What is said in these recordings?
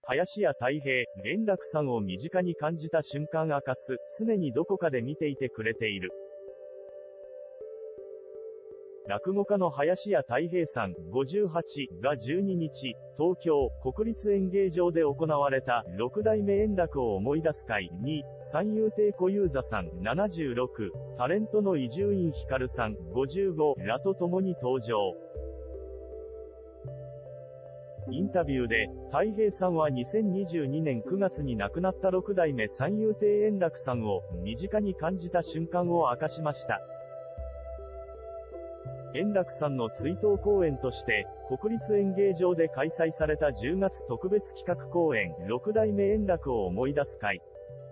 林家たい平、円楽さんを身近に感じた瞬間明かす、常にどこかで見ていてくれている。落語家の林家たい平さん、58が12日、東京、国立演芸場で行われた、六代目円楽を思い出す会に、三遊亭小遊三さん、76、タレントの伊集院光さん、55らと共に登場。インタビューで、たい平さんは2022年9月に亡くなった六代目三遊亭円楽さんを、身近に感じた瞬間を明かしました。円楽さんの追悼公演として、国立演芸場で開催された10月特別企画公演、六代目円楽を思い出す会。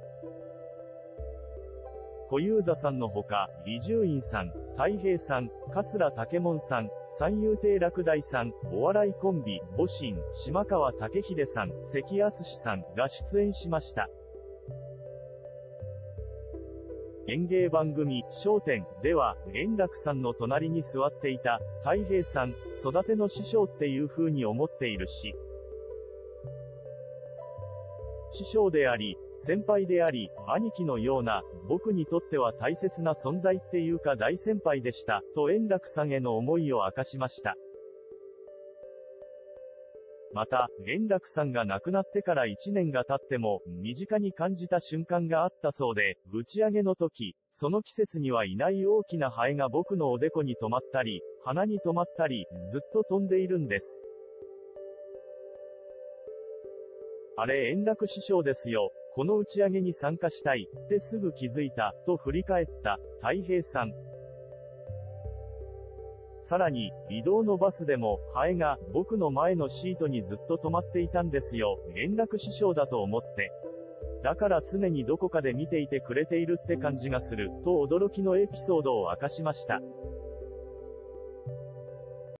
小遊三さんのほか、伊集院さん、たい平さん、桂武門さん、三遊亭楽大さん、お笑いコンビ、母神、島川武秀さん、関敦さんが出演しました。演芸番組、笑点では、円楽さんの隣に座っていた、たい平さん、育ての師匠っていう風に思っているし、師匠であり、先輩であり、兄貴のような、僕にとっては大切な存在っていうか大先輩でした、と円楽さんへの思いを明かしました。また、円楽さんが亡くなってから1年が経っても、身近に感じた瞬間があったそうで、打ち上げの時、その季節にはいない大きなハエが僕のおでこに止まったり、鼻に止まったり、ずっと飛んでいるんです。あれ円楽師匠ですよ。この打ち上げに参加したい、ってすぐ気づいた、と振り返った、たい平さん。さらに、移動のバスでも、ハエが、僕の前のシートにずっと止まっていたんですよ。円楽師匠だと思って。だから常にどこかで見ていてくれているって感じがする、と驚きのエピソードを明かしました。